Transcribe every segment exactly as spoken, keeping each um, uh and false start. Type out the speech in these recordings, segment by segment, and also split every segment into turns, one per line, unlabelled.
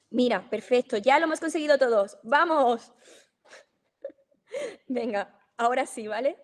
Mira, perfecto, ya lo hemos conseguido todos. ¡Vamos! Venga, ahora sí, ¿vale?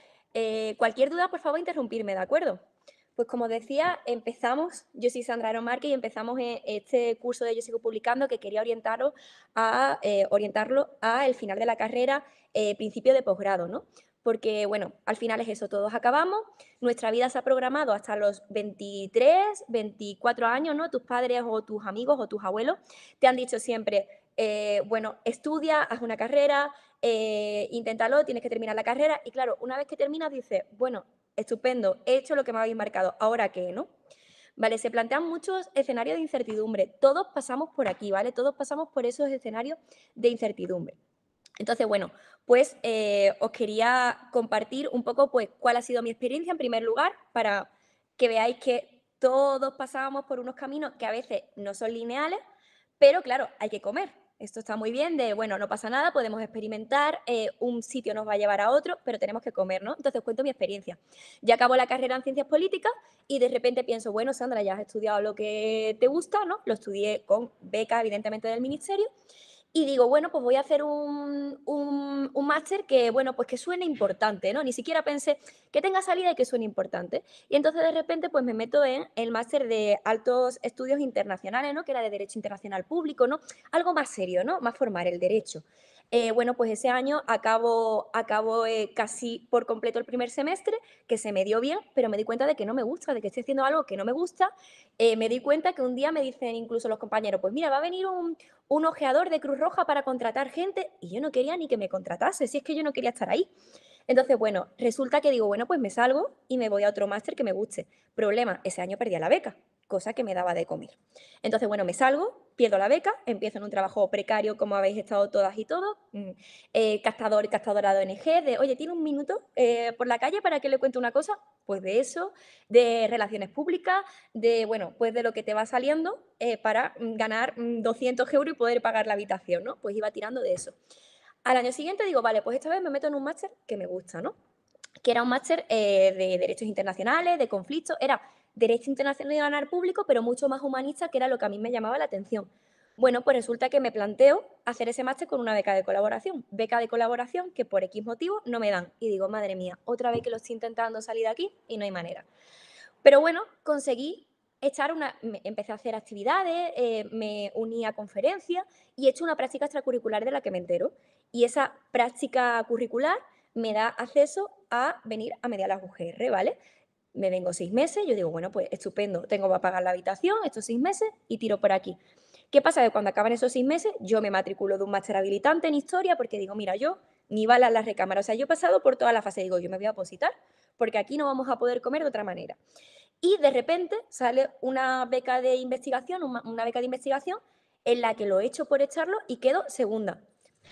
Eh, cualquier duda, por favor, interrumpirme, ¿de acuerdo? Pues como decía, empezamos, yo soy Sandra Aromarque y empezamos e- este curso de Yo Sigo Publicando que quería orientaros a, eh, orientarlo a el final de la carrera, eh, principio de posgrado, ¿no? Porque, bueno, al final es eso, todos acabamos, nuestra vida se ha programado hasta los veintitrés, veinticuatro años, ¿no? Tus padres o tus amigos o tus abuelos te han dicho siempre, eh, bueno, estudia, haz una carrera, eh, inténtalo, tienes que terminar la carrera. Y claro, una vez que terminas dices, bueno, estupendo, he hecho lo que me habéis marcado, ¿ahora qué, no? Vale, se plantean muchos escenarios de incertidumbre. Todos pasamos por aquí, ¿vale? Todos pasamos por esos escenarios de incertidumbre. Entonces, bueno, pues eh, os quería compartir un poco pues, cuál ha sido mi experiencia en primer lugar para que veáis que todos pasábamos por unos caminos que a veces no son lineales, pero claro, hay que comer. Esto está muy bien de, bueno, no pasa nada, podemos experimentar, eh, un sitio nos va a llevar a otro, pero tenemos que comer, ¿no? Entonces os cuento mi experiencia. Ya acabo la carrera en Ciencias Políticas y de repente pienso, bueno, Sandra, ya has estudiado lo que te gusta, ¿no? Lo estudié con beca, evidentemente, del ministerio y digo, bueno, pues voy a hacer un, un, un máster que, bueno, pues que suene importante, ¿no? Ni siquiera pensé que tenga salida y que suene importante. Y entonces de repente pues me meto en el máster de altos estudios internacionales, ¿no? Que era de Derecho Internacional Público, ¿no? Algo más serio, ¿no? Más formal, el derecho. Eh, bueno, pues ese año acabo, acabo eh, casi por completo el primer semestre, que se me dio bien, pero me di cuenta de que no me gusta, de que estoy haciendo algo que no me gusta. Eh, me di cuenta que un día me dicen incluso los compañeros, pues mira, va a venir un, un ojeador de Cruz Roja para contratar gente y yo no quería ni que me contratase, si es que yo no quería estar ahí. Entonces, bueno, resulta que digo, bueno, pues me salgo y me voy a otro máster que me guste. Problema, ese año perdí la beca, cosa que me daba de comer. Entonces, bueno, me salgo, pierdo la beca, empiezo en un trabajo precario como habéis estado todas y todos, mm, eh, captador y captadora de O N G, de, oye, ¿tiene un minuto eh, por la calle para que le cuente una cosa? Pues de eso, de relaciones públicas, de, bueno, pues de lo que te va saliendo eh, para mm, ganar mm, doscientos euros y poder pagar la habitación, ¿no? Pues iba tirando de eso. Al año siguiente digo, vale, pues esta vez me meto en un máster que me gusta, ¿no? Que era un máster eh, de derechos internacionales, de conflictos, era derecho internacional público, pero mucho más humanista, que era lo que a mí me llamaba la atención. Bueno, pues resulta que me planteo hacer ese máster con una beca de colaboración. Beca de colaboración que por X motivo no me dan. Y digo, madre mía, otra vez que lo estoy intentando salir de aquí y no hay manera. Pero bueno, conseguí echar una, me- empecé a hacer actividades, eh, me uní a conferencias y he hecho una práctica extracurricular de la que me entero. Y esa práctica curricular me da acceso a venir a Media las U G R, ¿vale? Me vengo seis meses, yo digo, bueno, pues estupendo, tengo para pagar la habitación estos seis meses y tiro por aquí. ¿Qué pasa? Que cuando acaban esos seis meses, yo me matriculo de un máster habilitante en historia porque digo, mira, yo ni balas las recámaras. O sea, yo he pasado por toda la fase, digo, yo me voy a opositar porque aquí no vamos a poder comer de otra manera. Y de repente sale una beca de investigación, una, una beca de investigación en la que lo he hecho por echarlo y quedo segunda.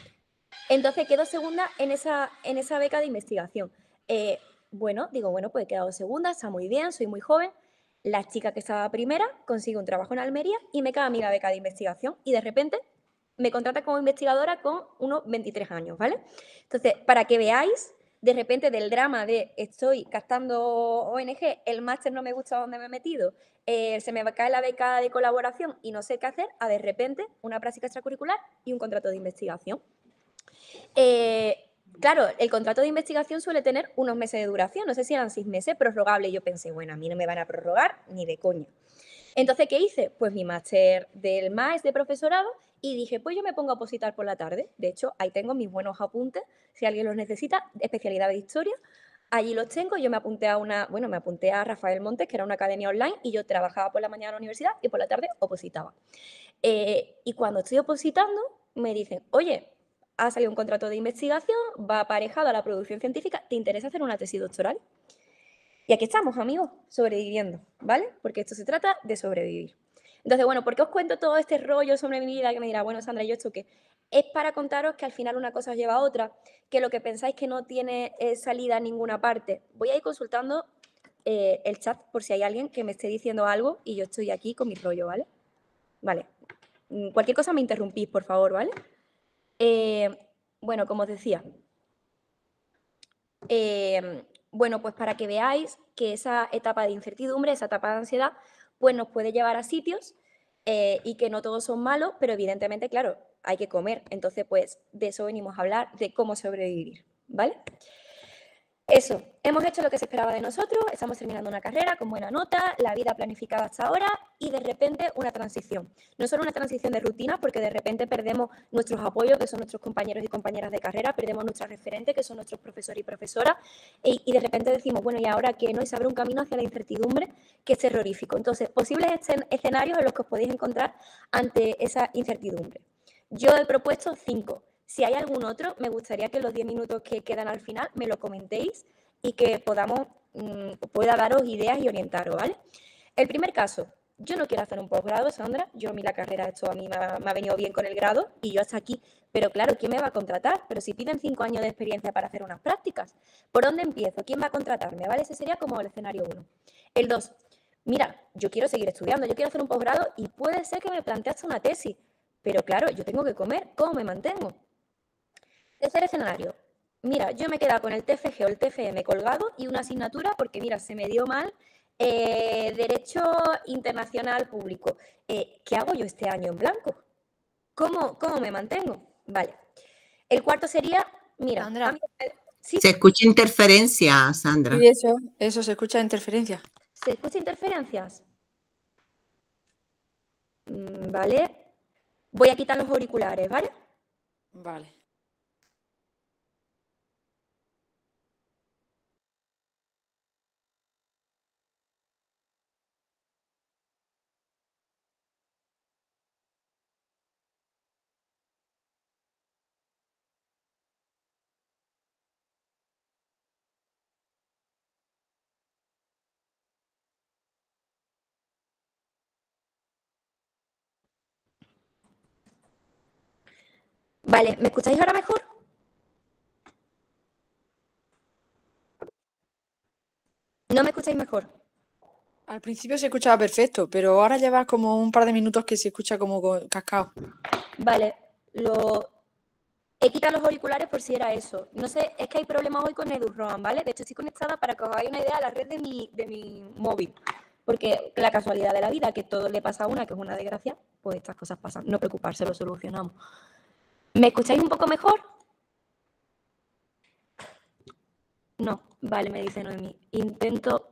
Entonces quedo segunda en esa, en esa beca de investigación. Eh, bueno, digo, bueno, pues he quedado segunda, está muy bien, soy muy joven. La chica que estaba primera consigue un trabajo en Almería y me cae a mí la beca de investigación y de repente me contrata como investigadora con unos veintitrés años, ¿vale? Entonces, para que veáis, de repente del drama de estoy captando O N G, el máster no me gusta donde me he metido, eh, se me cae la beca de colaboración y no sé qué hacer, a de repente una práctica extracurricular y un contrato de investigación. Eh, claro, el contrato de investigación suele tener unos meses de duración, no sé si eran seis meses, prorrogable. Y yo pensé, bueno, a mí no me van a prorrogar ni de coña. Entonces, ¿qué hice? Pues mi máster del MAES de profesorado y dije, pues yo me pongo a opositar por la tarde. De hecho, ahí tengo mis buenos apuntes, si alguien los necesita, especialidad de historia. Allí los tengo, yo me apunté a una, bueno, me apunté a Rafael Montes, que era una academia online, y yo trabajaba por la mañana en la universidad y por la tarde opositaba. Eh, y cuando estoy opositando, me dicen, oye, ha salido un contrato de investigación, va aparejado a la producción científica, ¿te interesa hacer una tesis doctoral? Y aquí estamos, amigos, sobreviviendo, ¿vale? Porque esto se trata de sobrevivir. Entonces, bueno, ¿por qué os cuento todo este rollo sobre mi vida? Que me dirá, bueno, Sandra, ¿y esto qué? Es para contaros que al final una cosa os lleva a otra, que lo que pensáis que no tiene eh, salida a ninguna parte. Voy a ir consultando eh, el chat por si hay alguien que me esté diciendo algo y yo estoy aquí con mi rollo, ¿vale? Vale. Mm, Cualquier cosa me interrumpís, por favor, ¿vale? Eh, bueno, como os decía, eh, bueno, pues para que veáis que esa etapa de incertidumbre, esa etapa de ansiedad, pues nos puede llevar a sitios eh, y que no todos son malos, pero evidentemente, claro, hay que comer. Entonces, pues de eso venimos a hablar, de cómo sobrevivir, ¿vale? Eso, hemos hecho lo que se esperaba de nosotros, estamos terminando una carrera con buena nota, la vida planificada hasta ahora y de repente una transición. No solo una transición de rutina, porque de repente perdemos nuestros apoyos, que son nuestros compañeros y compañeras de carrera, perdemos nuestros referentes, que son nuestros profesores y profesoras, y, y de repente decimos, bueno, ¿y ahora qué? ¿No? Y se abre un camino hacia la incertidumbre que es terrorífico. Entonces, posibles escenarios en los que os podéis encontrar ante esa incertidumbre. Yo he propuesto cinco. Si hay algún otro, me gustaría que los diez minutos que quedan al final me lo comentéis y que podamos, mmm, pueda daros ideas y orientaros, ¿vale? El primer caso, yo no quiero hacer un posgrado, Sandra, yo a mí la carrera, esto a mí me ha, me ha venido bien con el grado y yo hasta aquí, pero claro, ¿quién me va a contratar? Pero si piden cinco años de experiencia para hacer unas prácticas, ¿por dónde empiezo? ¿Quién va a contratarme? ¿Vale? Ese sería como el escenario uno. El dos, mira, yo quiero seguir estudiando, yo quiero hacer un posgrado y puede ser que me plantee hasta una tesis, pero claro, yo tengo que comer, ¿cómo me mantengo? Tercer escenario. Mira, yo me he quedado con el T F G o el T F M colgado y una asignatura porque, mira, se me dio mal eh, Derecho Internacional Público. Eh, ¿Qué hago yo este año en blanco? ¿Cómo, cómo me mantengo? Vale. El cuarto sería, mira...
Sandra.
Mí, ¿sí?
Se escucha interferencia, Sandra.
Sí, eso, eso, se escucha interferencia.
¿Se escucha interferencias? Vale. Voy a quitar los auriculares, ¿vale?
Vale.
Vale, ¿me escucháis ahora mejor? ¿No me escucháis mejor?
Al principio se escuchaba perfecto, pero ahora lleva como un par de minutos que se escucha como cascado.
Vale, lo... he quitado los auriculares por si era eso. No sé, es que hay problemas hoy con EduRoam, ¿vale? De hecho, estoy conectada para que os hagáis una idea a la red de mi, de mi móvil. Porque la casualidad de la vida, que todo le pasa a una, que es una desgracia, pues estas cosas pasan. No preocuparse, lo solucionamos. ¿Me escucháis un poco mejor? No, vale, me dice Noemí. Intento...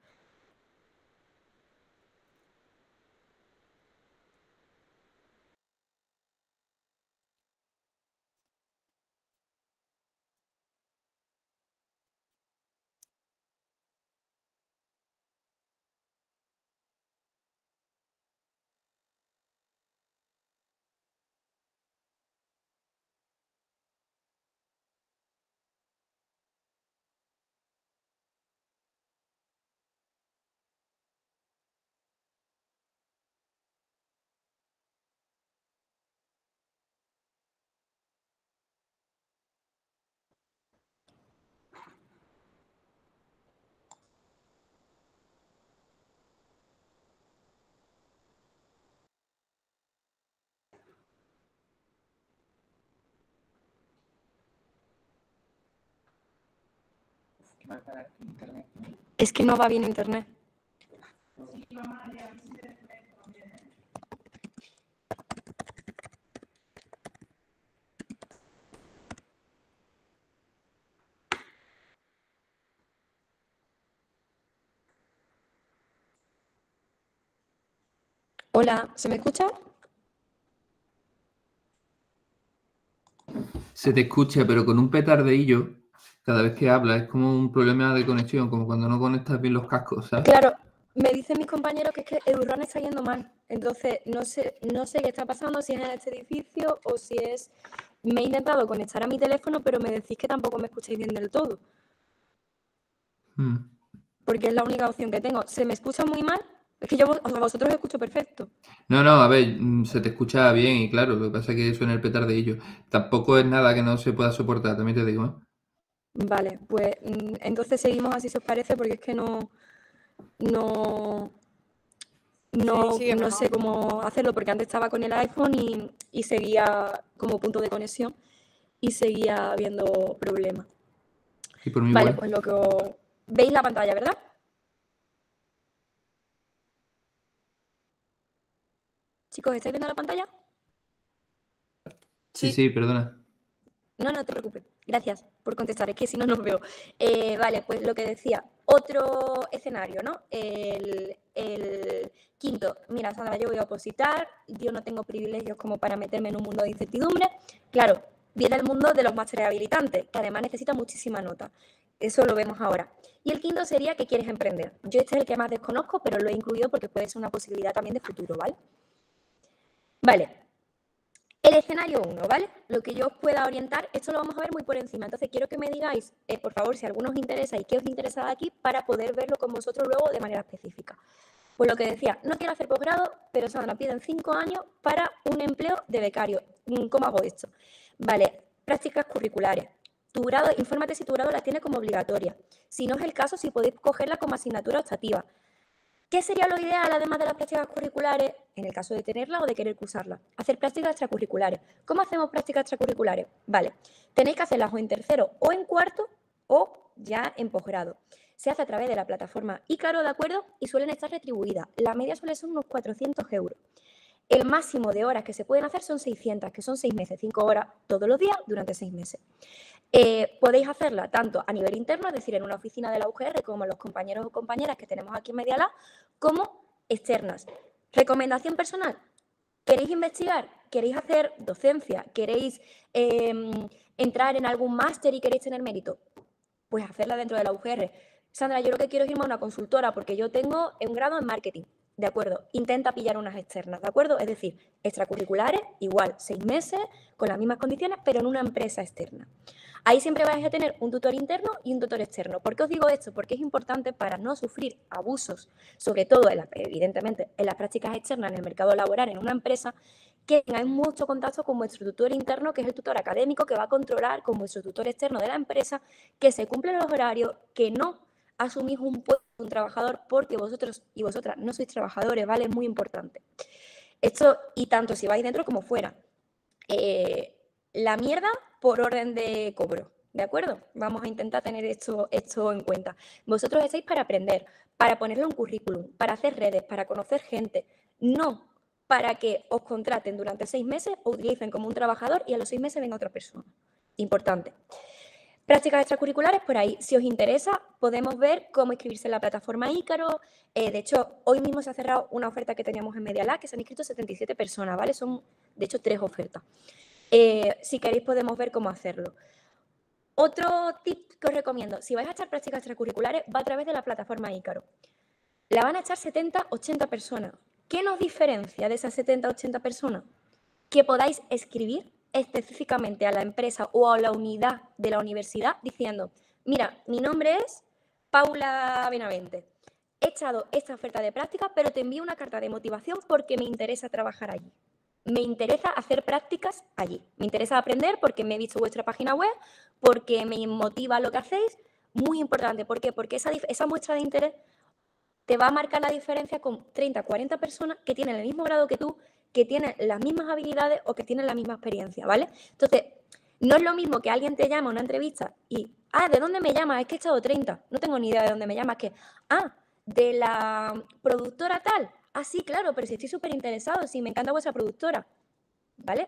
Es que no va bien internet. Hola, ¿se me escucha?
Se te escucha, pero con un petardeillo cada vez que hablas. Es como un problema de conexión, como cuando no conectas bien los cascos, ¿sabes?
Claro, me dicen mis compañeros que es que EduRoam está yendo mal. Entonces, no sé, no sé qué está pasando, si es en este edificio o si es... Me he intentado conectar a mi teléfono, pero me decís que tampoco me escucháis bien del todo.
Hmm.
Porque es la única opción que tengo. ¿Se me escucha muy mal? Es que yo a vosotros os escucho perfecto.
No, no, a ver, se te escucha bien y claro, lo que pasa es que suena el petardeillo. Tampoco es nada que no se pueda soportar, también te digo, ¿eh?
Vale, pues entonces seguimos así si os parece, porque es que no... No... No,
Sí,
no sé cómo hacerlo, porque antes estaba con el iPhone y, y seguía como punto de conexión y seguía habiendo problemas.
Y por mí
Vale,
igual.
pues lo que os... ¿Veis la pantalla, verdad? Chicos, ¿estáis viendo la pantalla?
Sí,
Sí.
sí, perdona.
No, no te preocupes. Gracias por contestar, es que si no, no veo. Eh, vale, pues lo que decía, otro escenario, ¿no? El, el quinto, mira, Sandra, yo voy a opositar, yo no tengo privilegios como para meterme en un mundo de incertidumbre. Claro, viene el mundo de los másteres habilitantes, que además necesita muchísima nota. Eso lo vemos ahora. Y el quinto sería que quieres emprender. Yo este es el que más desconozco, pero lo he incluido porque puede ser una posibilidad también de futuro, ¿vale? Vale. El escenario uno, ¿vale? Lo que yo os pueda orientar, esto lo vamos a ver muy por encima. Entonces quiero que me digáis, eh, por favor, si alguno os interesa y qué os interesa de aquí para poder verlo con vosotros luego de manera específica. Pues lo que decía, no quiero hacer posgrado, pero Sandra, piden cinco años para un empleo de becario. ¿Cómo hago esto? Vale, prácticas curriculares. Tu grado, infórmate si tu grado la tiene como obligatoria. Si no es el caso, si podéis cogerla como asignatura optativa. ¿Qué sería lo ideal, además de las prácticas curriculares, en el caso de tenerla o de querer cursarla? Hacer prácticas extracurriculares. ¿Cómo hacemos prácticas extracurriculares? Vale, tenéis que hacerlas o en tercero o en cuarto o ya en posgrado. Se hace a través de la plataforma Ícaro, ¿de acuerdo? Y suelen estar retribuidas. La media suele ser unos cuatrocientos euros. El máximo de horas que se pueden hacer son seiscientas, que son seis meses, cinco horas todos los días durante seis meses. Eh, podéis hacerla tanto a nivel interno, es decir, en una oficina de la U G R, como los compañeros o compañeras que tenemos aquí en Media Lab, como externas. Recomendación personal, ¿queréis investigar? ¿Queréis hacer docencia? ¿Queréis eh, entrar en algún máster y queréis tener mérito? Pues hacerla dentro de la U G R. Sandra, yo lo que quiero es irme a una consultora porque yo tengo un grado en marketing. De acuerdo, intenta pillar unas externas, ¿de acuerdo? Es decir, extracurriculares, igual, seis meses, con las mismas condiciones, pero en una empresa externa. Ahí siempre vais a tener un tutor interno y un tutor externo. ¿Por qué os digo esto? Porque es importante para no sufrir abusos, sobre todo, en la, evidentemente, en las prácticas externas en el mercado laboral, en una empresa, que tengáis mucho contacto con vuestro tutor interno, que es el tutor académico, que va a controlar con vuestro tutor externo de la empresa, que se cumplen los horarios, que no asumís un puesto de un trabajador porque vosotros y vosotras no sois trabajadores, ¿vale? Es muy importante. Esto, y tanto si vais dentro como fuera. Eh, la mierda por orden de cobro, ¿de acuerdo? Vamos a intentar tener esto, esto en cuenta. Vosotros estáis para aprender, para ponerlo en un currículum, para hacer redes, para conocer gente, no para que os contraten durante seis meses o utilicen como un trabajador y a los seis meses venga otra persona. Importante. Prácticas extracurriculares, por ahí, si os interesa, podemos ver cómo inscribirse en la plataforma Ícaro. Eh, de hecho, hoy mismo se ha cerrado una oferta que teníamos en Media Lab, que se han inscrito setenta y siete personas, ¿vale? Son, de hecho, tres ofertas. Eh, si queréis, podemos ver cómo hacerlo. Otro tip que os recomiendo, si vais a echar prácticas extracurriculares, va a través de la plataforma Ícaro. La van a echar setenta, ochenta personas. ¿Qué nos diferencia de esas setenta, ochenta personas? Que podáis escribir específicamente a la empresa o a la unidad de la universidad diciendo, mira, mi nombre es Paula Benavente, he echado esta oferta de práctica, pero te envío una carta de motivación porque me interesa trabajar allí. Me interesa hacer prácticas allí. Me interesa aprender porque me he visto vuestra página web, porque me motiva lo que hacéis. Muy importante. ¿Por qué? Porque esa, esa muestra de interés te va a marcar la diferencia con treinta, cuarenta personas que tienen el mismo grado que tú, que tienen las mismas habilidades o que tienen la misma experiencia, ¿vale? Entonces, no es lo mismo que alguien te llama a una entrevista y, ah, ¿de dónde me llamas? Es que he echado treinta. No tengo ni idea de dónde me llamas. Que, ah, de la productora tal. Ah, sí, claro, pero si estoy súper interesado, sí, me encanta vuestra productora, ¿vale?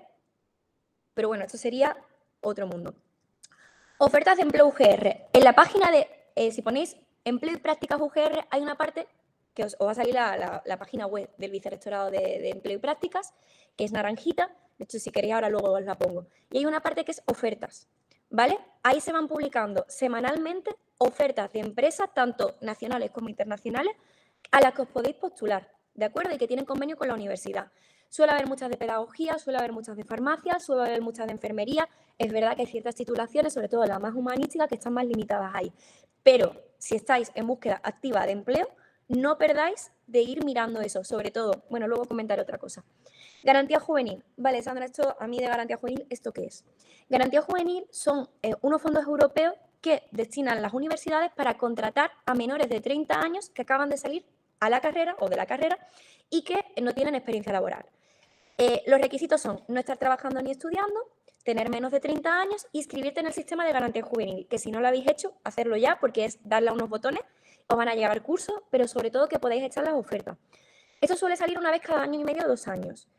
Pero bueno, esto sería otro mundo. Ofertas de empleo U G R. En la página de, eh, si ponéis empleo y prácticas U G R, hay una parte que os, os va a salir la, la, la página web del Vicerrectorado de, de Empleo y Prácticas, que es naranjita. De hecho, si queréis, ahora luego os la pongo. Y hay una parte que es ofertas, ¿vale? Ahí se van publicando semanalmente ofertas de empresas, tanto nacionales como internacionales, a las que os podéis postular, ¿de acuerdo? Y que tienen convenio con la universidad. Suele haber muchas de pedagogía, suele haber muchas de farmacia, suele haber muchas de enfermería. Es verdad que hay ciertas titulaciones, sobre todo las más humanísticas, que están más limitadas ahí. Pero si estáis en búsqueda activa de empleo, no perdáis de ir mirando eso, sobre todo. Bueno, luego comentaré otra cosa. Garantía juvenil. Vale, Sandra, esto a mí de garantía juvenil, ¿esto qué es? Garantía juvenil son eh, unos fondos europeos que destinan las universidades para contratar a menores de treinta años que acaban de salir a la carrera o de la carrera y que no tienen experiencia laboral. Eh, los requisitos son no estar trabajando ni estudiando, tener menos de treinta años y inscribirte en el sistema de garantía juvenil, que si no lo habéis hecho, hacerlo ya porque es darle a unos botones, os van a llegar cursos, pero sobre todo que podáis echar las ofertas. Esto suele salir una vez cada año y medio o dos años.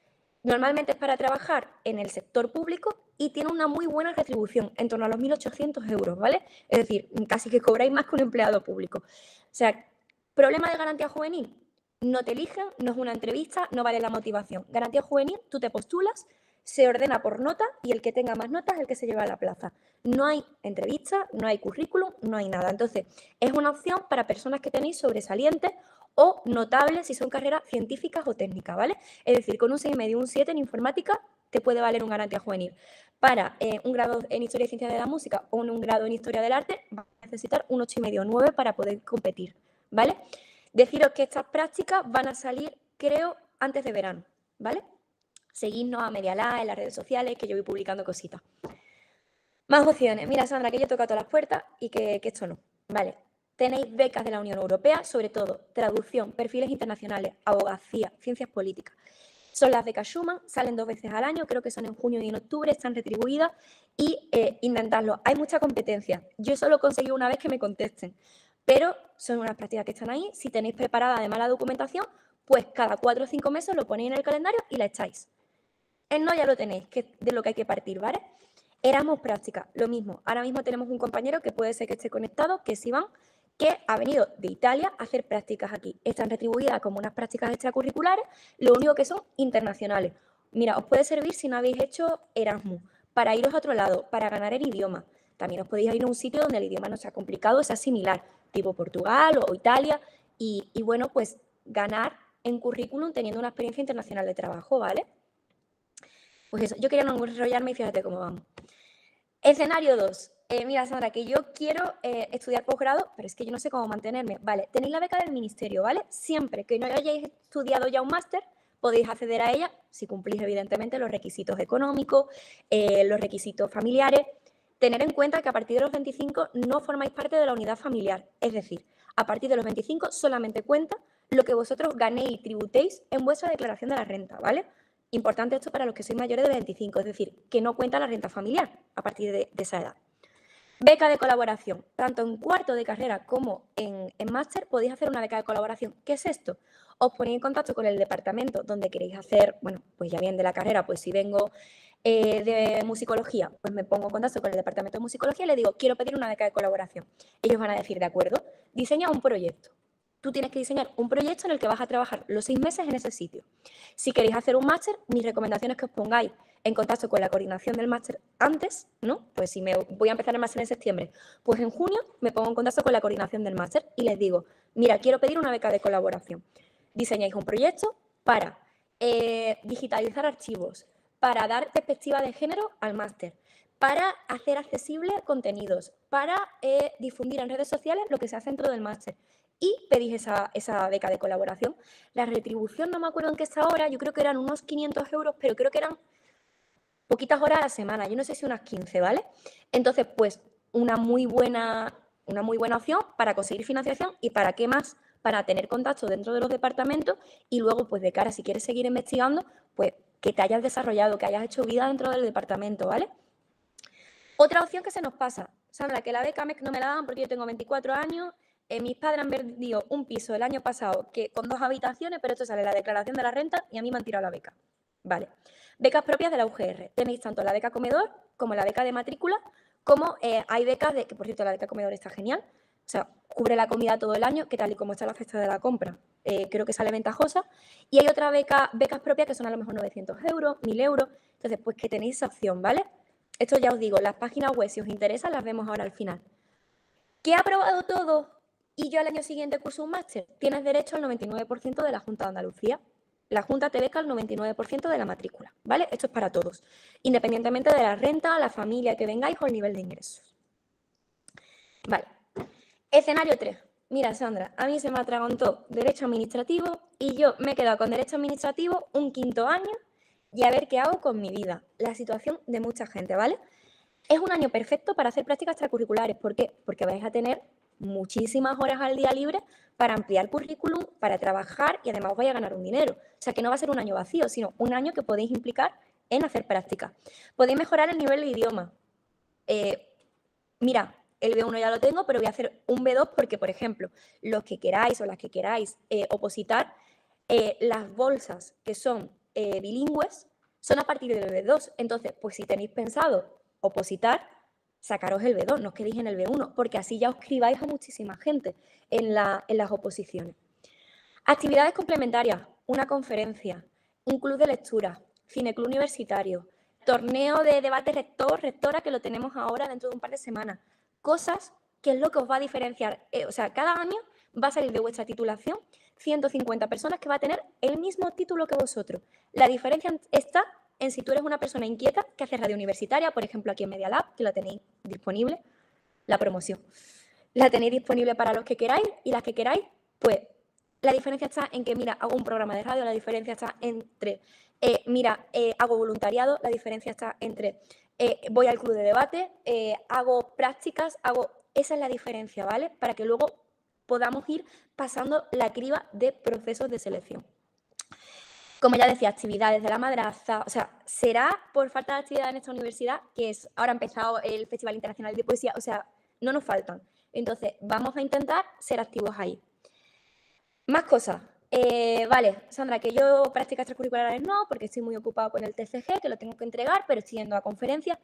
Normalmente es para trabajar en el sector público y tiene una muy buena retribución, en torno a los mil ochocientos euros, ¿vale? Es decir, casi que cobráis más que un empleado público. O sea, problema de garantía juvenil, no te eligen, no es una entrevista, no vale la motivación. Garantía juvenil, tú te postulas, se ordena por nota y el que tenga más notas es el que se lleva a la plaza. No hay entrevista, no hay currículum, no hay nada. Entonces, es una opción para personas que tenéis sobresalientes o notables si son carreras científicas o técnicas, ¿vale? Es decir, con un seis coma cinco, un siete en informática te puede valer un garantía juvenil. Para eh, un grado en Historia y Ciencias de la Música o un grado en Historia del Arte vas a necesitar un ocho coma cinco o nueve para poder competir, ¿vale? Deciros que estas prácticas van a salir, creo, antes de verano, ¿vale? Seguidnos a Medialab en las redes sociales, que yo voy publicando cositas. Más opciones. Mira, Sandra, que yo toco a todas las puertas y que, que esto no. Vale. Tenéis becas de la Unión Europea, sobre todo traducción, perfiles internacionales, abogacía, ciencias políticas. Son las becas Schumann, salen dos veces al año, creo que son en junio y en octubre, están retribuidas y eh, intentadlo. Hay mucha competencia. Yo solo conseguí una vez que me contesten, pero son unas prácticas que están ahí. Si tenéis preparada además la documentación, pues cada cuatro o cinco meses lo ponéis en el calendario y la echáis. El no ya lo tenéis, que es de lo que hay que partir, ¿vale? Erasmus práctica, lo mismo. Ahora mismo tenemos un compañero que puede ser que esté conectado, que es Iván, que ha venido de Italia a hacer prácticas aquí. Están retribuidas como unas prácticas extracurriculares, lo único que son internacionales. Mira, os puede servir si no habéis hecho Erasmus, para iros a otro lado, para ganar el idioma. También os podéis ir a un sitio donde el idioma no sea complicado, sea similar, tipo Portugal o Italia, y, y bueno, pues ganar en currículum teniendo una experiencia internacional de trabajo, ¿vale? Pues eso, yo quería no enrollarme y fíjate cómo vamos. Escenario dos. Eh, mira, Sandra, que yo quiero eh, estudiar posgrado, pero es que yo no sé cómo mantenerme. Vale, tenéis la beca del ministerio, ¿vale? Siempre que no hayáis estudiado ya un máster, podéis acceder a ella si cumplís, evidentemente, los requisitos económicos, eh, los requisitos familiares. Tener en cuenta que a partir de los veinticinco no formáis parte de la unidad familiar. Es decir, a partir de los veinticinco solamente cuenta lo que vosotros ganéis y tributéis en vuestra declaración de la renta, ¿vale? Importante esto para los que sois mayores de veinticinco, es decir, que no cuenta la renta familiar a partir de, de esa edad. Beca de colaboración. Tanto en cuarto de carrera como en, en máster podéis hacer una beca de colaboración. ¿Qué es esto? Os ponéis en contacto con el departamento donde queréis hacer, bueno, pues ya bien de la carrera, pues si vengo eh, de musicología, pues me pongo en contacto con el departamento de musicología y le digo, quiero pedir una beca de colaboración. Ellos van a decir, de acuerdo, diseña un proyecto. Tú tienes que diseñar un proyecto en el que vas a trabajar los seis meses en ese sitio. Si queréis hacer un máster, mi recomendación es que os pongáis en contacto con la coordinación del máster antes, ¿no? Pues si me voy a empezar el máster en septiembre, pues en junio me pongo en contacto con la coordinación del máster y les digo, mira, quiero pedir una beca de colaboración. Diseñáis un proyecto para eh, digitalizar archivos, para dar perspectiva de género al máster, para hacer accesible contenidos, para eh, difundir en redes sociales lo que se hace dentro del máster. Y pedís esa, esa beca de colaboración. La retribución, no me acuerdo en qué está ahora, yo creo que eran unos quinientos euros, pero creo que eran poquitas horas a la semana, yo no sé si unas quince, ¿vale? Entonces, pues, una muy buena, una muy buena opción para conseguir financiación y para qué más, para tener contacto dentro de los departamentos y luego, pues, de cara, si quieres seguir investigando, pues, que te hayas desarrollado, que hayas hecho vida dentro del departamento, ¿vale? Otra opción que se nos pasa, Sandra, que la beca M E C no me la dan porque yo tengo veinticuatro años. Eh, mis padres han vendido un piso el año pasado que con dos habitaciones, pero esto sale en la declaración de la renta y a mí me han tirado la beca. Vale. Becas propias de la U G R. Tenéis tanto la beca comedor como la beca de matrícula, como eh, hay becas de, que por cierto la beca comedor está genial, o sea, cubre la comida todo el año, que tal y como está la cesta de la compra, eh, creo que sale ventajosa. Y hay otra beca, becas propias que son a lo mejor novecientos euros, mil euros, entonces pues que tenéis esa opción, ¿vale? Esto ya os digo, las páginas web, si os interesa, las vemos ahora al final. ¿Qué ha aprobado todo? Y yo al año siguiente curso un máster, tienes derecho al noventa y nueve por ciento de la Junta de Andalucía. La Junta te beca el noventa y nueve por ciento de la matrícula, ¿vale? Esto es para todos, independientemente de la renta, la familia que vengáis o el nivel de ingresos. Vale. Escenario tres. Mira, Sandra, a mí se me atragantó Derecho Administrativo y yo me he quedado con Derecho Administrativo un quinto año y a ver qué hago con mi vida. La situación de mucha gente, ¿vale? Es un año perfecto para hacer prácticas extracurriculares. ¿Por qué? Porque vais a tener muchísimas horas al día libre para ampliar currículum, para trabajar y además os vais a ganar un dinero. O sea, que no va a ser un año vacío, sino un año que podéis implicar en hacer prácticas. Podéis mejorar el nivel de idioma. Eh, mira, el B uno ya lo tengo, pero voy a hacer un B dos porque, por ejemplo, los que queráis o las que queráis eh, opositar, eh, las bolsas que son eh, bilingües, son a partir del B dos. Entonces, pues si tenéis pensado opositar, sacaros el B dos, no os quedéis en el B uno, porque así ya os criváis a muchísima gente en, la, en las oposiciones. Actividades complementarias, una conferencia, un club de lectura, cineclub universitario, torneo de debate rector-rectora que lo tenemos ahora dentro de un par de semanas. Cosas que es lo que os va a diferenciar. Eh, o sea, cada año va a salir de vuestra titulación ciento cincuenta personas que va a tener el mismo título que vosotros. La diferencia está en si tú eres una persona inquieta que hace radio universitaria, por ejemplo aquí en Media Lab, que la tenéis disponible, la promoción. La tenéis disponible para los que queráis y las que queráis, pues la diferencia está en que, mira, hago un programa de radio, la diferencia está entre, eh, mira, eh, hago voluntariado, la diferencia está entre, eh, voy al club de debate, eh, hago prácticas, hago... Esa es la diferencia, ¿vale? Para que luego podamos ir pasando la criba de procesos de selección. Como ya decía, actividades de la madraza, o sea, será por falta de actividad en esta universidad, que es, ahora ha empezado el Festival Internacional de Poesía, o sea, no nos faltan. Entonces, vamos a intentar ser activos ahí. Más cosas. Eh, vale, Sandra, que yo prácticas extracurriculares no, porque estoy muy ocupado con el T C G, que lo tengo que entregar, pero estoy yendo a conferencias.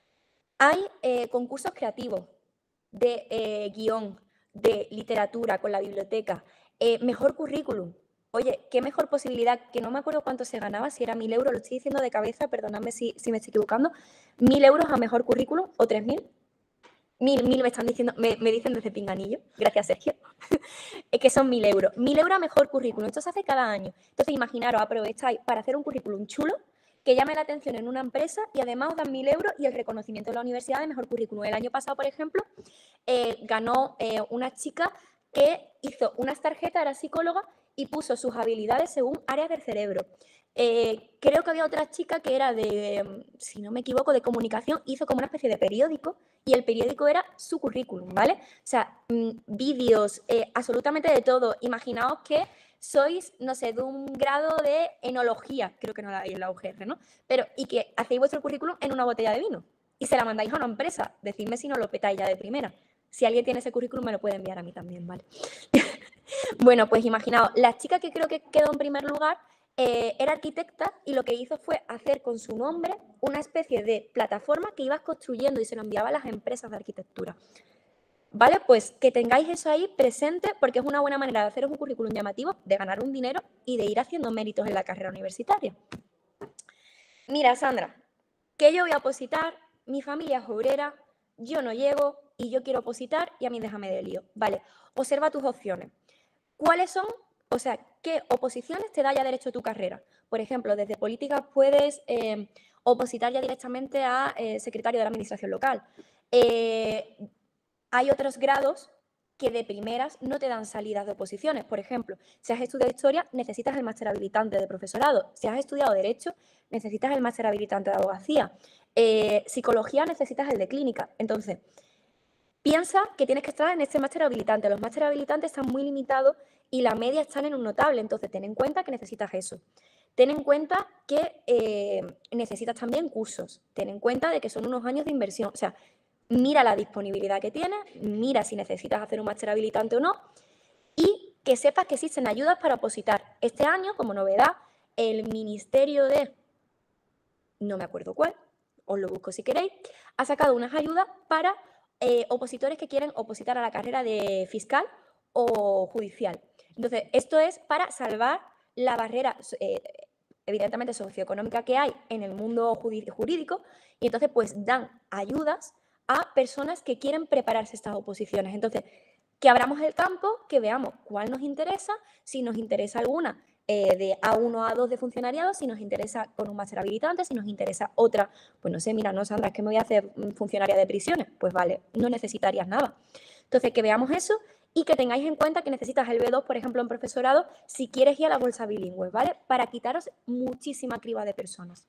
Hay eh, concursos creativos de eh, guión, de literatura con la biblioteca, eh, mejor currículum. Oye, qué mejor posibilidad, que no me acuerdo cuánto se ganaba, si era mil euros, lo estoy diciendo de cabeza, perdonadme si, si me estoy equivocando, mil euros a mejor currículum o tres mil. Mil, mil me están diciendo, me, me dicen desde Pinganillo, gracias Sergio, es que son mil euros. Mil euros a mejor currículum, esto se hace cada año. Entonces imaginaros, aprovecháis para hacer un currículum chulo, que llame la atención en una empresa y además os dan mil euros y el reconocimiento de la universidad de mejor currículum. El año pasado, por ejemplo, eh, ganó eh, una chica que hizo unas tarjetas, era psicóloga, y puso sus habilidades según áreas del cerebro. Eh, creo que había otra chica que era de, si no me equivoco, de comunicación, hizo como una especie de periódico y el periódico era su currículum, ¿vale? O sea, mmm, vídeos, eh, absolutamente de todo. Imaginaos que sois, no sé, de un grado de enología, creo que no la hay en la U G R, ¿no? Pero, y que hacéis vuestro currículum en una botella de vino y se la mandáis a una empresa. Decidme si no lo petáis ya de primera. Si alguien tiene ese currículum me lo puede enviar a mí también, ¿vale? Bueno, pues imaginaos, la chica que creo que quedó en primer lugar eh, era arquitecta y lo que hizo fue hacer con su nombre una especie de plataforma que ibas construyendo y se lo enviaba a las empresas de arquitectura. ¿Vale? Pues que tengáis eso ahí presente porque es una buena manera de haceros un currículum llamativo, de ganar un dinero y de ir haciendo méritos en la carrera universitaria. Mira, Sandra, que yo voy a opositar, mi familia es obrera, yo no llego y yo quiero opositar y a mí déjame de lío. Vale, observa tus opciones. ¿Cuáles son? O sea, ¿qué oposiciones te da ya derecho a tu carrera? Por ejemplo, desde políticas puedes eh, opositar ya directamente a eh, secretario de la administración local. Eh, hay otros grados que de primeras no te dan salidas de oposiciones. Por ejemplo, si has estudiado Historia, necesitas el máster habilitante de profesorado. Si has estudiado Derecho, necesitas el máster habilitante de Abogacía. Eh, psicología, necesitas el de Clínica. Entonces, piensa que tienes que estar en este máster habilitante. Los másteres habilitantes están muy limitados y la media están en un notable. Entonces, ten en cuenta que necesitas eso. Ten en cuenta que eh, necesitas también cursos. Ten en cuenta de que son unos años de inversión. O sea, mira la disponibilidad que tienes, mira si necesitas hacer un máster habilitante o no y que sepas que existen ayudas para opositar. Este año, como novedad, el Ministerio de, no me acuerdo cuál, os lo busco si queréis, ha sacado unas ayudas para eh, opositores que quieren opositar a la carrera de fiscal o judicial. Entonces, esto es para salvar la barrera eh, evidentemente socioeconómica que hay en el mundo jurídico y entonces pues dan ayudas a personas que quieren prepararse estas oposiciones. Entonces, que abramos el campo, que veamos cuál nos interesa, si nos interesa alguna eh, de A uno, A dos de funcionariado, si nos interesa con un máster habilitante, si nos interesa otra, pues no sé, mira, no, Sandra, es que me voy a hacer funcionaria de prisiones. Pues vale, no necesitarías nada. Entonces, que veamos eso y que tengáis en cuenta que necesitas el B dos, por ejemplo, en profesorado, si quieres ir a la bolsa bilingüe, ¿vale? Para quitaros muchísima criba de personas.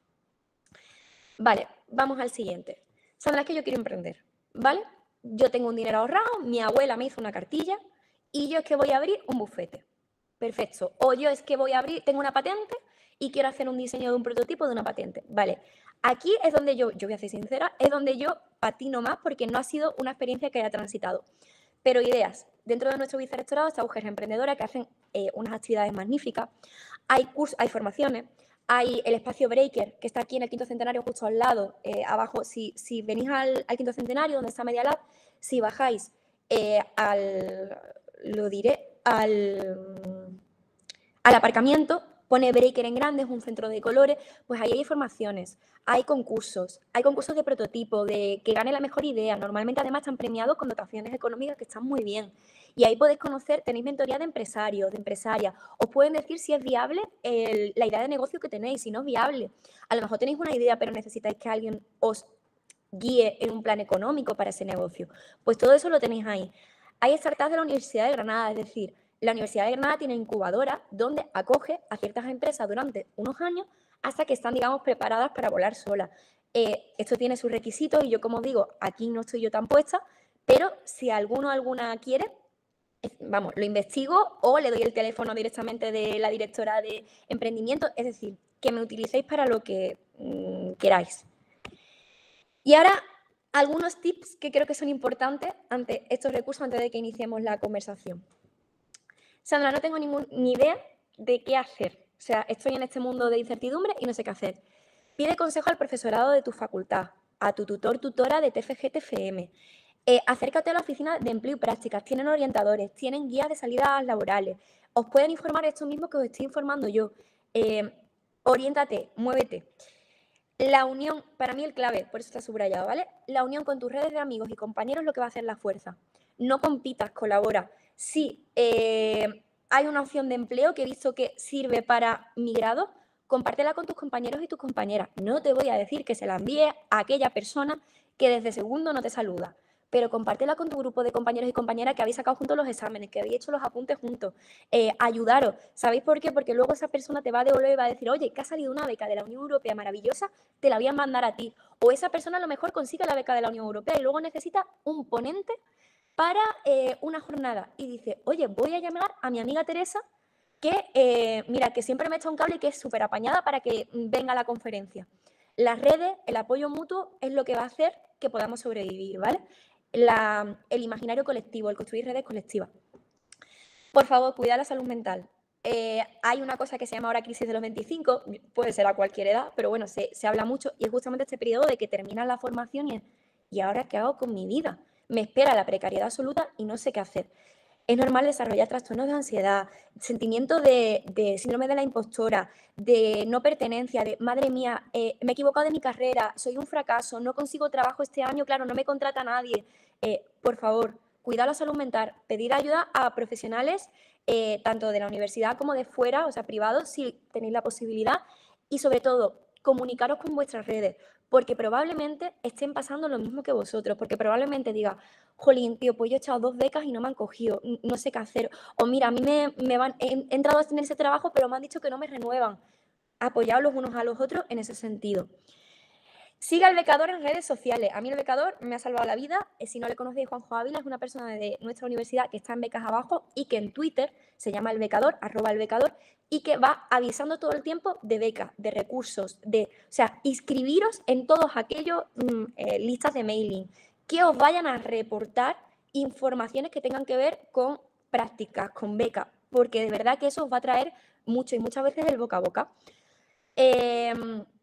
Vale, vamos al siguiente. Sandra, es que yo quiero emprender, ¿vale? Yo tengo un dinero ahorrado, mi abuela me hizo una cartilla y yo es que voy a abrir un bufete. Perfecto. O yo es que voy a abrir, tengo una patente y quiero hacer un diseño de un prototipo de una patente. Vale, aquí es donde yo, yo voy a ser sincera, es donde yo patino más porque no ha sido una experiencia que haya transitado. Pero ideas. Dentro de nuestro vicerrectorado está Mujeres Emprendedoras que hacen eh, unas actividades magníficas. Hay cursos, hay formaciones. hay el espacio Breaker, que está aquí en el Quinto Centenario, justo al lado, eh, abajo. Si, si venís al, al Quinto Centenario, donde está Media Lab, si bajáis eh, al, lo diré, al, al aparcamiento, pone Breaker en grande, es un centro de colores, pues ahí hay formaciones, hay concursos, hay concursos de prototipo, de que gane la mejor idea. Normalmente además están premiados con dotaciones económicas que están muy bien. Y ahí podéis conocer, tenéis mentoría de empresarios, de empresarias. Os pueden decir si es viable el, la idea de negocio que tenéis, si no es viable. A lo mejor tenéis una idea, pero necesitáis que alguien os guíe en un plan económico para ese negocio. Pues todo eso lo tenéis ahí. Hay startups de la Universidad de Granada, es decir, la Universidad de Granada tiene incubadora donde acoge a ciertas empresas durante unos años hasta que están, digamos, preparadas para volar solas. Eh, esto tiene sus requisitos y yo, como digo, aquí no estoy yo tan puesta, pero si alguno o alguna quiere, vamos, lo investigo o le doy el teléfono directamente de la directora de emprendimiento, es decir, que me utilicéis para lo que mmm, queráis. Y ahora, algunos tips que creo que son importantes ante estos recursos antes de que iniciemos la conversación. Sandra, no tengo ningún, ni idea de qué hacer. O sea, estoy en este mundo de incertidumbre y no sé qué hacer. Pide consejo al profesorado de tu facultad, a tu tutor, tutora de T F G, T F M. Eh, acércate a la oficina de empleo y prácticas. Tienen orientadores, tienen guías de salidas laborales. Os pueden informar esto mismo que os estoy informando yo. Eh, oriéntate, muévete. La unión, para mí el clave, por eso está subrayado, ¿vale? La unión con tus redes de amigos y compañeros es lo que va a hacer la fuerza. No compitas, colabora. Si eh, hay una opción de empleo que he visto que sirve para migrados, compártela con tus compañeros y tus compañeras. No te voy a decir que se la envíe a aquella persona que desde segundo no te saluda, pero compártela con tu grupo de compañeros y compañeras que habéis sacado juntos los exámenes, que habéis hecho los apuntes juntos. Eh, ayudaros. ¿Sabéis por qué? Porque luego esa persona te va a devolver y va a decir, oye, que ha salido una beca de la Unión Europea maravillosa, te la voy a mandar a ti. O esa persona a lo mejor consigue la beca de la Unión Europea y luego necesita un ponente para eh, una jornada. Y dice, oye, voy a llamar a mi amiga Teresa, que, eh, mira, que siempre me echa un cable y que es súper apañada para que venga a la conferencia. Las redes, el apoyo mutuo es lo que va a hacer que podamos sobrevivir, ¿vale? La, el imaginario colectivo, el construir redes colectivas. Por favor, cuida la salud mental. Eh, hay una cosa que se llama ahora crisis de los veinticinco, puede ser a cualquier edad, pero bueno, se, se habla mucho y es justamente este periodo de que termina la formación y es, ¿y ahora qué hago con mi vida? Me espera la precariedad absoluta y no sé qué hacer. Es normal desarrollar trastornos de ansiedad, sentimiento de, de síndrome de la impostora, de no pertenencia, de madre mía, eh, me he equivocado de mi carrera, soy un fracaso, no consigo trabajo este año, claro, no me contrata nadie. Eh, por favor, cuidar la salud mental, pedir ayuda a profesionales, eh, tanto de la universidad como de fuera, o sea, privados, si tenéis la posibilidad, y sobre todo, comunicaros con vuestras redes, porque probablemente estén pasando lo mismo que vosotros, porque probablemente diga, jolín, tío, pues yo he echado dos becas y no me han cogido, no sé qué hacer, o mira, a mí me, me van, he, he entrado a tener ese trabajo, pero me han dicho que no me renuevan. Apoyaos los unos a los otros en ese sentido. Siga al becador en redes sociales. A mí el becador me ha salvado la vida. Si no le conocéis, Juanjo Ávila es una persona de nuestra universidad que está en becas abajo y que en Twitter se llama el becador, arroba el becador, y que va avisando todo el tiempo de becas, de recursos, de, o sea, inscribiros en todos aquellos mmm, eh, listas de mailing, que os vayan a reportar informaciones que tengan que ver con prácticas, con becas, porque de verdad que eso os va a traer mucho y muchas veces el boca a boca. Eh,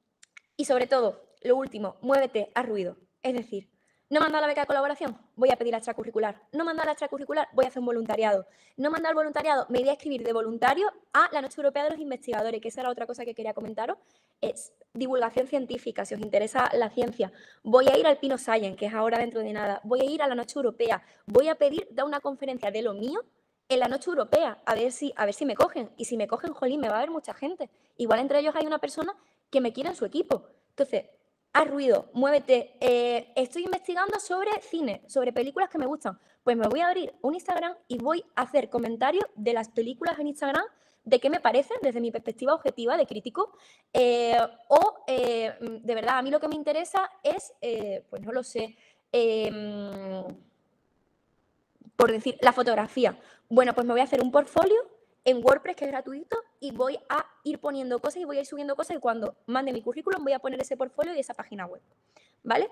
y sobre todo, lo último, muévete a ruido. Es decir, no manda la beca de colaboración, voy a pedir la extracurricular. No manda la extracurricular, voy a hacer un voluntariado. No manda el voluntariado, me iré a escribir de voluntario a la Noche Europea de los Investigadores, que esa era otra cosa que quería comentaros. Es divulgación científica, si os interesa la ciencia. Voy a ir al Pino Science, que es ahora dentro de nada. Voy a ir a la Noche Europea. Voy a pedir dar una conferencia de lo mío en la Noche Europea, a ver si, a ver si me cogen. Y si me cogen, jolín, me va a ver mucha gente. Igual entre ellos hay una persona que me quiere en su equipo. Entonces, haz ruido, muévete. Eh, estoy investigando sobre cine, sobre películas que me gustan. Pues me voy a abrir un Instagram y voy a hacer comentarios de las películas en Instagram, de qué me parecen desde mi perspectiva objetiva de crítico. Eh, o, eh, de verdad, a mí lo que me interesa es, eh, pues no lo sé, eh, por decir, la fotografía. Bueno, pues me voy a hacer un portfolio en WordPress, que es gratuito, y voy a ir poniendo cosas y voy a ir subiendo cosas y cuando mande mi currículum voy a poner ese portfolio y esa página web, ¿vale?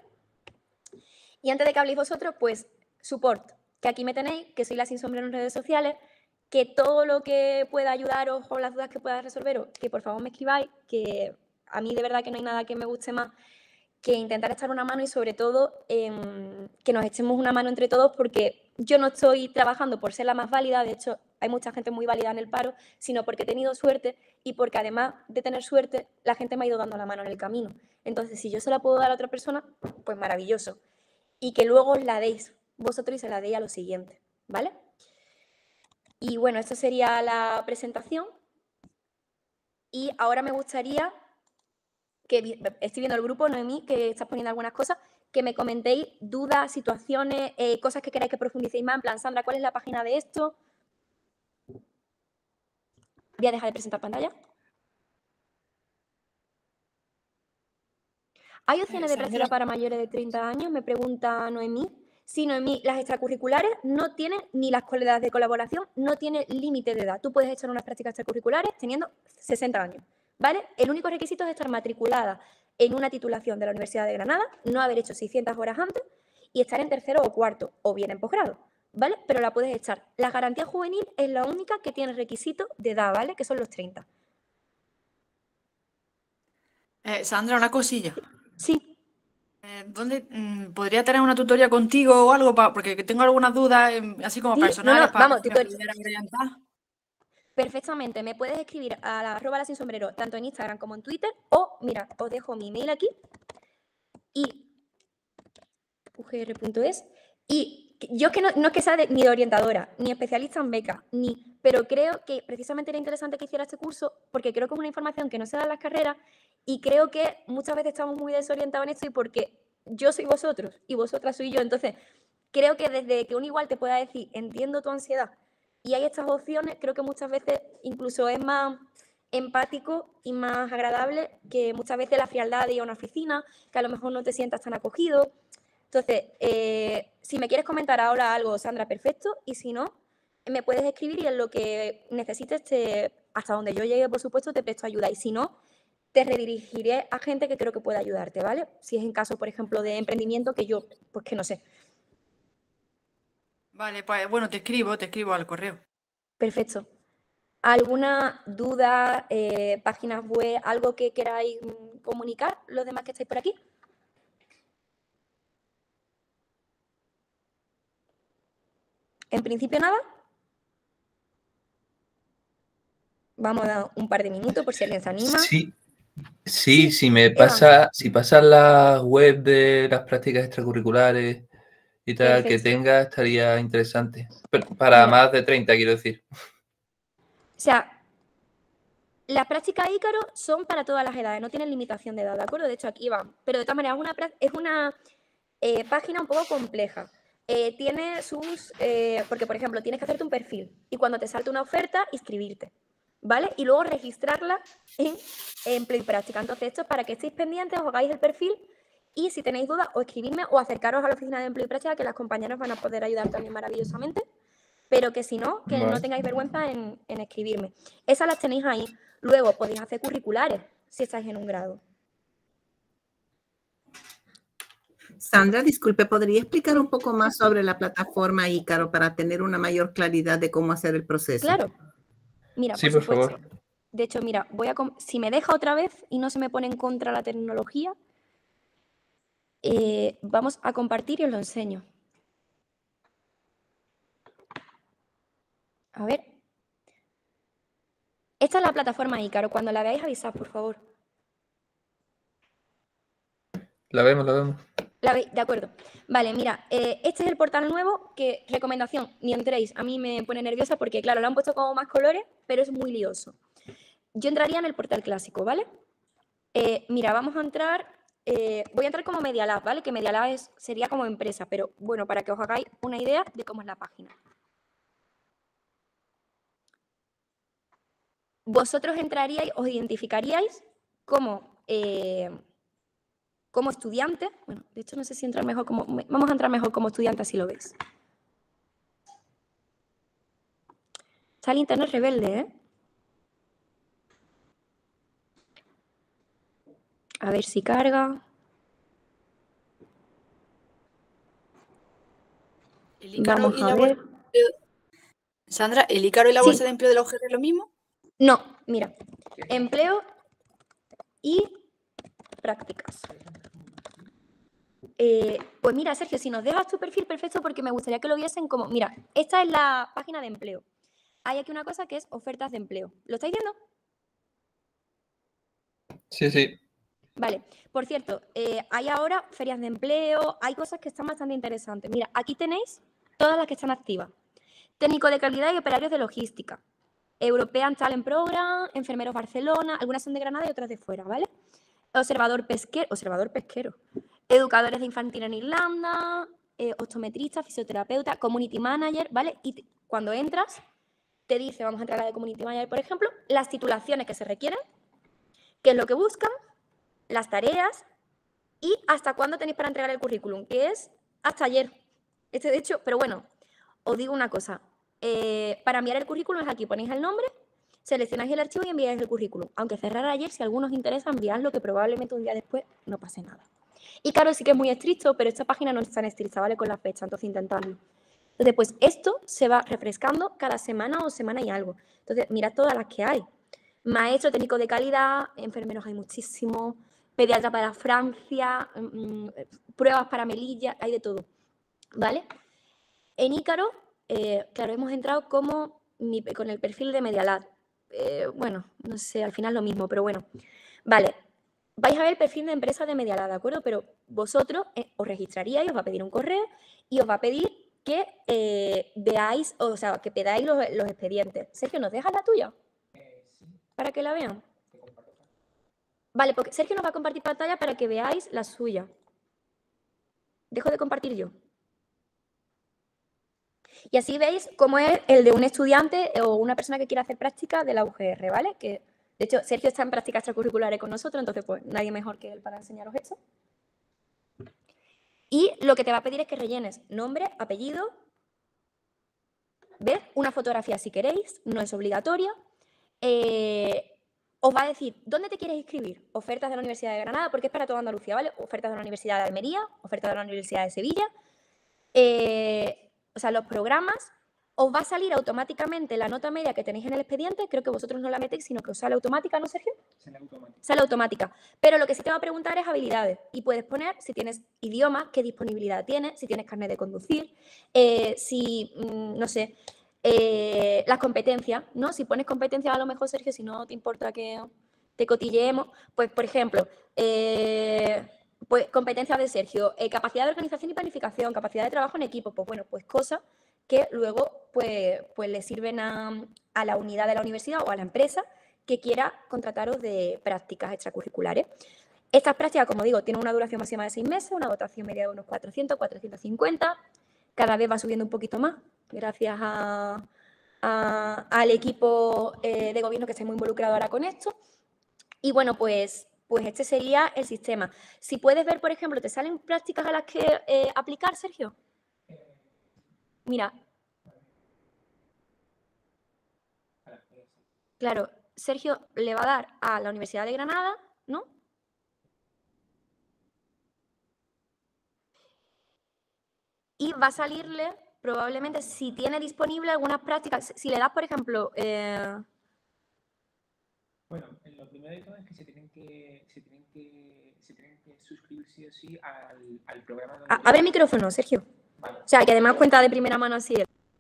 Y antes de que habléis vosotros, pues, support, que aquí me tenéis, que soy la sin sombrero en redes sociales, que todo lo que pueda ayudaros o las dudas que pueda resolveros, que por favor me escribáis, que a mí de verdad que no hay nada que me guste más que intentar echar una mano y sobre todo eh, que nos echemos una mano entre todos, porque yo no estoy trabajando por ser la más válida, de hecho hay mucha gente muy válida en el paro, sino porque he tenido suerte y porque además de tener suerte, la gente me ha ido dando la mano en el camino. Entonces, si yo se la puedo dar a otra persona, pues maravilloso. Y que luego os la deis vosotros y se la deis a los siguientes, ¿vale? Y bueno, esto sería la presentación. Y ahora me gustaría que estoy viendo el grupo, Noemí, que estás poniendo algunas cosas, que me comentéis dudas, situaciones, eh, cosas que queráis que profundicéis más, en plan, Sandra, ¿cuál es la página de esto? Voy a dejar de presentar pantalla. ¿Hay opciones de práctica para mayores de treinta años? Me pregunta Noemí. Sí, Noemí, las extracurriculares no tienen, ni las escuelas de colaboración, no tienen límite de edad. Tú puedes echar unas prácticas extracurriculares teniendo sesenta años, ¿vale? El único requisito es estar matriculada en una titulación de la Universidad de Granada, no haber hecho seiscientas horas antes y estar en tercero o cuarto, o bien en posgrado, ¿vale? Pero la puedes echar. La garantía juvenil es la única que tiene requisito de edad, ¿vale? Que son los treinta.
Eh, Sandra, una cosilla.
Sí.
Eh, ¿Dónde mm, podría tener una tutoría contigo o algo? Pa- porque tengo algunas dudas, eh, así como
Sí, no,
personales,
no,
para
vamos,
que me
tutor-
pudieras orientar.
Perfectamente, me puedes escribir a la arroba la sin sombrero, tanto en Instagram como en Twitter, o mira, os dejo mi email aquí y ugr.es. Y yo que no, no es que sea de- ni de orientadora, ni especialista en becas, ni, pero creo que precisamente era interesante que hiciera este curso porque creo que es una información que no se da en las carreras y creo que muchas veces estamos muy desorientados en esto y porque yo soy vosotros y vosotras soy yo, entonces creo que desde que uno igual te pueda decir, entiendo tu ansiedad y hay estas opciones, creo que muchas veces incluso es más empático y más agradable que muchas veces la frialdad de ir a una oficina, que a lo mejor no te sientas tan acogido. Entonces, eh, si me quieres comentar ahora algo, Sandra, perfecto, y si no, me puedes escribir y en lo que necesites, te, hasta donde yo llegue, por supuesto, te presto ayuda, y si no, te redirigiré a gente que creo que pueda ayudarte, ¿vale? Si es en caso, por ejemplo, de emprendimiento, que yo, pues que no sé.
Vale, pues bueno, te escribo, te escribo al correo.
Perfecto. ¿Alguna duda, eh, páginas web, algo que queráis mm, comunicar, los demás que estáis por aquí? En principio nada. Vamos a dar un par de minutos por si alguien se anima.
Sí, sí,
Sí,
si me
Eva.
pasa, si pasas la web de las prácticas extracurriculares y tal que
Perfecto.
tenga, estaría interesante. Pero para
Mira.
más de treinta, quiero decir.
O sea, las prácticas Ícaro son para todas las edades, no tienen limitación de edad, ¿de acuerdo? De hecho, aquí van. Pero de todas maneras, es una, prá- es una eh, página un poco compleja. Eh, tiene sus... eh, porque, por ejemplo, tienes que hacerte un perfil y cuando te salte una oferta, inscribirte, ¿vale? Y luego registrarla en Empleo y Práctica. Entonces, esto es para que estéis pendientes, os hagáis el perfil y si tenéis dudas, o escribirme o acercaros a la oficina de Empleo y Práctica, que las compañeras van a poder ayudar también maravillosamente. Pero que si no, que
Vale.
no tengáis vergüenza en, en escribirme. Esas las tenéis ahí. Luego podéis hacer curriculares si estáis en un grado.
Sandra, disculpe, ¿podría explicar un poco más sobre la plataforma Ícaro para tener una mayor claridad de cómo hacer el proceso?
Claro. Mira,
Sí,
por
por
supuesto.
favor.
De hecho, mira, voy a si me deja otra vez y no se me pone en contra la tecnología, eh, vamos a compartir y os lo enseño. A ver. Esta es la plataforma Ícaro. Cuando la veáis, avisad, por favor.
La vemos, la vemos.
La veis, de acuerdo. Vale, mira, eh, este es el portal nuevo que, recomendación, ni entréis. A mí me pone nerviosa porque, claro, lo han puesto como más colores, pero es muy lioso. Yo entraría en el portal clásico, ¿vale? Eh, mira, vamos a entrar, eh, voy a entrar como Media Lab, ¿vale? Que Media Lab es, sería como empresa, pero bueno, para que os hagáis una idea de cómo es la página. Vosotros entraríais, os identificaríais como, eh, como estudiante. Bueno, de hecho no sé si entrar mejor como, vamos a entrar mejor como estudiante, así lo veis. Está el internet rebelde, ¿eh? A ver si carga.
El Ícaro
Vamos
y
a
la
ver.
web de- Sandra, ¿el Ícaro y la
Sí.
bolsa de empleo de la U G R es lo mismo?
No, mira, empleo y prácticas. Eh, pues mira, Sergio, si nos dejas tu perfil, perfecto, porque me gustaría que lo viesen como... Mira, esta es la página de empleo. Hay aquí una cosa que es ofertas de empleo. ¿Lo estáis viendo?
Sí, sí.
Vale. Por cierto, eh, hay ahora ferias de empleo, hay cosas que están bastante interesantes. Mira, aquí tenéis todas las que están activas. Técnico de calidad y operarios de logística. European Talent Program, Enfermeros Barcelona, algunas son de Granada y otras de fuera, ¿vale? Observador pesquero, observador pesquero. Educadores de infantil en Irlanda, eh, optometrista, fisioterapeuta, community manager, ¿vale? Y te, cuando entras, te dice, vamos a entrar a la de community manager, por ejemplo, las titulaciones que se requieren, qué es lo que buscan, las tareas y hasta cuándo tenéis para entregar el currículum, que es hasta ayer. Este, de hecho, pero bueno, os digo una cosa. Eh, para enviar el currículum es aquí, ponéis el nombre, seleccionáis el archivo y enviáis el currículum. Aunque cerrara ayer, si a algunos interesa, enviadlo, que probablemente un día después no pase nada. Y claro, sí que es muy estricto, pero esta página no es tan estricta, ¿vale? Con la fecha, entonces intentadlo. Entonces, pues esto se va refrescando cada semana o semana y algo. Entonces, mirad todas las que hay. Maestro, técnico de calidad, enfermeros hay muchísimos, pediatra para Francia, mmm, pruebas para Melilla, hay de todo, ¿vale? En Ícaro, eh, claro, hemos entrado como mi, con el perfil de Medialab. Eh, bueno, no sé, al final lo mismo, pero bueno. Vale, vais a ver el perfil de empresa de Medialab, ¿de acuerdo? Pero vosotros eh, os registraríais, os va a pedir un correo y os va a pedir que eh, veáis, o sea, que pedáis los, los expedientes. Sergio, ¿nos dejas la tuya? Para que la vean. Vale, porque Sergio nos va a compartir pantalla para que veáis la suya. Dejo de compartir yo. Y así veis cómo es el de un estudiante o una persona que quiere hacer práctica de la U G R, ¿vale? Que, de hecho, Sergio está en prácticas extracurriculares con nosotros, entonces pues nadie mejor que él para enseñaros esto. Y lo que te va a pedir es que rellenes nombre, apellido, ¿ves? Una fotografía si queréis, no es obligatoria. Eh, os va a decir, ¿dónde te quieres inscribir? Ofertas de la Universidad de Granada, porque es para toda Andalucía, ¿vale? Ofertas de la Universidad de Almería, ofertas de la Universidad de Sevilla. Eh, o sea, los programas, os va a salir automáticamente la nota media que tenéis en el expediente. Creo que vosotros no la metéis, sino que os sale automática, ¿no, Sergio? Sale automática. Sale automática. Pero lo que sí te va a preguntar es habilidades. Y puedes poner si tienes idiomas, qué disponibilidad tienes, si tienes carnet de conducir, eh, si, mmm, no sé... Eh, las competencias, ¿no? Si pones competencias a lo mejor, Sergio, si no te importa que te cotilleemos, pues, por ejemplo, eh, pues, competencias de Sergio, eh, capacidad de organización y planificación, capacidad de trabajo en equipo, pues bueno, pues cosas que luego pues, pues le sirven a, a la unidad de la universidad o a la empresa que quiera contrataros de prácticas extracurriculares. Estas prácticas, como digo, tienen una duración máxima de seis meses, una dotación media de unos cuatrocientos, cuatrocientos cincuenta, cada vez va subiendo un poquito más, gracias a, a, al equipo eh, de gobierno que está muy involucrado ahora con esto. Y bueno, pues, pues este sería el sistema. Si puedes ver, por ejemplo, ¿te salen prácticas a las que eh, aplicar, Sergio? Mira. Claro, Sergio le va a dar a la Universidad de Granada, ¿no? Y va a salirle, probablemente, si tiene disponible algunas prácticas, si le das, por ejemplo... Eh...
Bueno, lo primero de todo es que se tienen que, se tienen que, se tienen que suscribir sí o sí al, al programa.
A, abre el micrófono, Sergio. Vale. O sea, que además cuenta de primera mano así.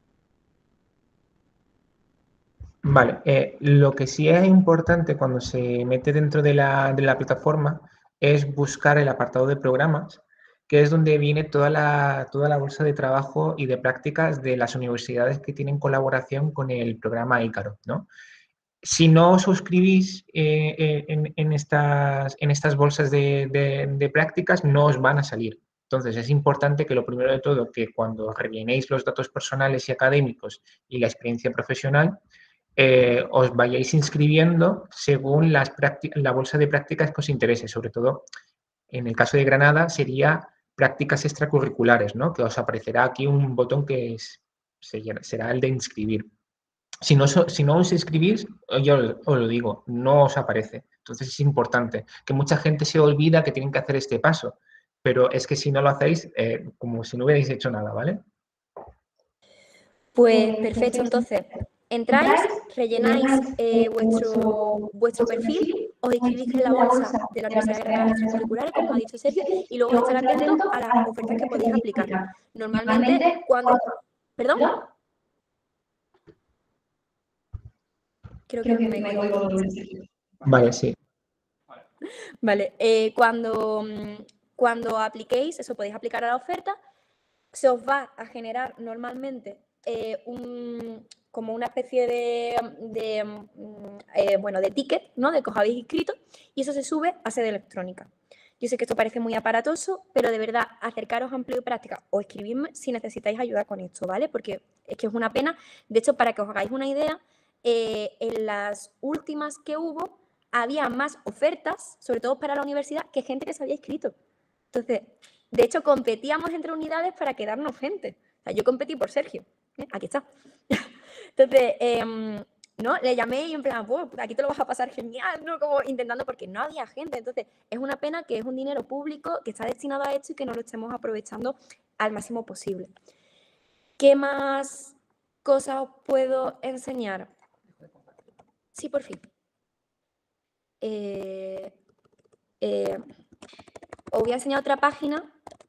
Vale, eh, lo que sí es importante cuando se mete dentro de la, de la plataforma es buscar el apartado de programas, que es donde viene toda la, toda la bolsa de trabajo y de prácticas de las universidades que tienen colaboración con el programa Ícaro, ¿no? Si no os suscribís eh, en, en, estas, en estas bolsas de, de, de prácticas, no os van a salir. Entonces, es importante que lo primero de todo, que cuando rellenéis los datos personales y académicos y la experiencia profesional, eh, os vayáis inscribiendo según las la bolsa de prácticas que os interese. Sobre todo, en el caso de Granada, sería prácticas extracurriculares, ¿no? Que os aparecerá aquí un botón que es, será el de inscribir. Si no, si no os inscribís, yo os lo digo, no os aparece. Entonces es importante, que mucha gente se olvida que tienen que hacer este paso, pero es que si no lo hacéis, eh, como si no hubierais hecho nada, ¿vale?
Pues perfecto, entonces entráis, rellenáis eh, vuestro, vuestro perfil, os inscribís en la bolsa de la Universidad de Granada de Extracurriculares, como ha dicho Sergio, y luego estar atentos a las ofertas que podéis aplicar. Normalmente, cuando... ¿Perdón? Creo que me he oído.
Vale, sí.
Vale, eh, cuando, cuando apliquéis, eso podéis aplicar a la oferta, se os va a generar normalmente eh, un, como una especie de, de eh, bueno, de ticket, ¿no? De que os habéis inscrito, y eso se sube a sede electrónica. Yo sé que esto parece muy aparatoso, pero de verdad, acercaros a Empleo y Práctica o escribidme si necesitáis ayuda con esto, ¿vale? Porque es que es una pena. De hecho, para que os hagáis una idea, eh, en las últimas que hubo, había más ofertas, sobre todo para la universidad, que gente que se había inscrito. Entonces, de hecho, competíamos entre unidades para quedarnos gente. O sea, yo competí por Sergio. ¿eh? Aquí está. Entonces, eh, ¿no? Le llamé y en plan, pues aquí te lo vas a pasar genial, ¿no? Como intentando, porque no había gente. Entonces, es una pena que es un dinero público que está destinado a esto y que no lo estemos aprovechando al máximo posible. ¿Qué más cosas os puedo enseñar? Sí, por fin. Eh, eh, os voy a enseñar otra página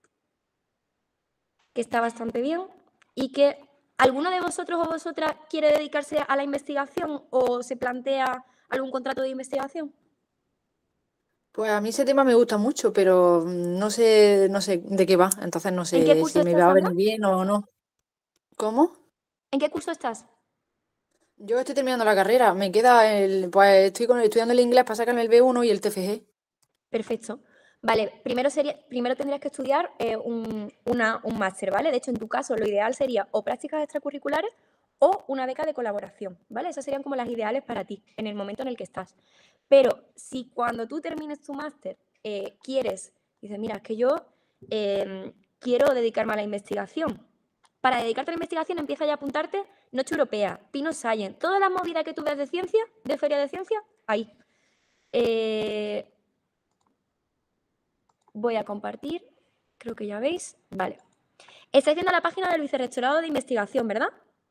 que está bastante bien y que ¿alguno de vosotros o vosotras quiere dedicarse a la investigación o se plantea algún contrato de investigación?
Pues a mí ese tema me gusta mucho, pero no sé, no sé de qué va, entonces no
¿En qué
sé
curso
si me
estás,
va a
Sandra?
venir bien o no. ¿Cómo?
¿En qué curso estás?
Yo estoy terminando la carrera, me queda el, pues estoy con, estudiando el inglés para sacarme el B uno y el T F G.
Perfecto. Vale, primero, sería, primero tendrías que estudiar eh, un, una, un máster, ¿vale? De hecho, en tu caso, lo ideal sería o prácticas extracurriculares o una beca de colaboración, ¿vale? Esas serían como las ideales para ti, en el momento en el que estás. Pero si cuando tú termines tu máster eh, quieres, dices, mira, es que yo eh, quiero dedicarme a la investigación. Para dedicarte a la investigación empieza ya a apuntarte Noche Europea, Pino Science, todas las movidas que tú ves de ciencia, de feria de ciencia, ahí. Eh, voy a compartir, creo que ya veis, vale. Estáis viendo la página del Vicerrectorado de Investigación, ¿verdad?